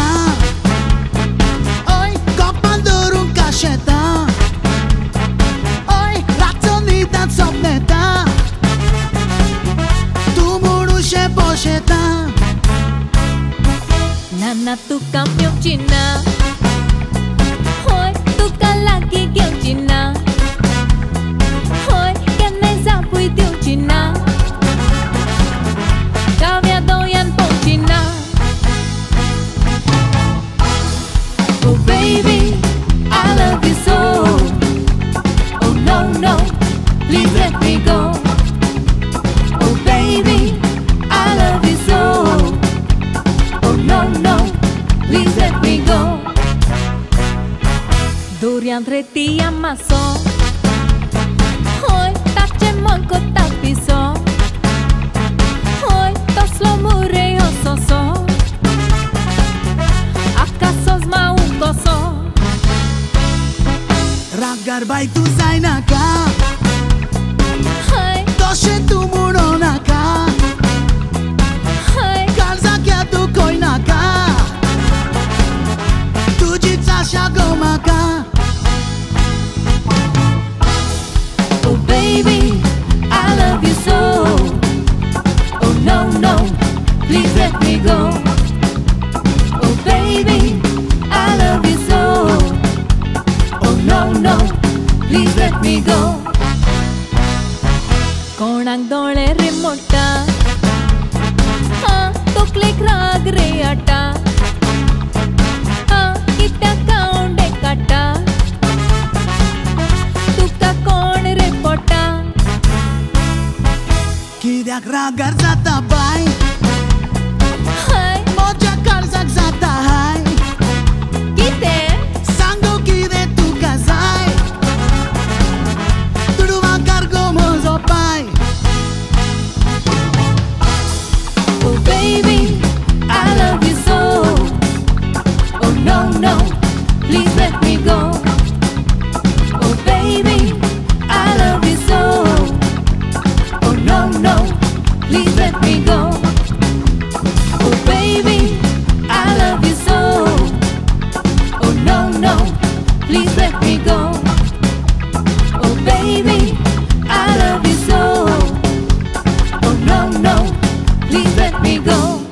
Oi, kopal durun kaşeta. Oi, razzonita zopneta. Tu murushe posheta. Nana tu cambio China. Hoy tu kalaki kêu China. Hoy cái này ra vui tiêu China. Kavya doyan po China. Oh baby, I love you so. Oh no no, please let me go. Oh baby, I love you so. Oh no no, please let me go. Durian treti amaso. Hoy ta chemon ko ta piso. Hoy toslo mure ososo. Acaso maukoso. Ragar bai tu zainaka. Hoy Toshe tu muronaka. hoy Kalzakia tu koinaka. Tuji tsasha gomaka. oh baby, I love you so. Oh no no, please let me go. Oh baby, I love you so. Oh no no, please let me go. Konang dole remota. To click rag re ata. Kita kaunde kata. Tuka kon re pota. Kidak ragar zata bai. Hai Moja kalzak zata hai. kite. Sango kide tu kazai. Tuduwa cargo mozo pai. Oh baby, I love you so. Oh no no, please let me go. Oh baby, I love you so. Oh no no, please let me go. Oh baby, I love you so. Oh no no, please let me go. Oh baby, I love you so. Oh no no, please let me go.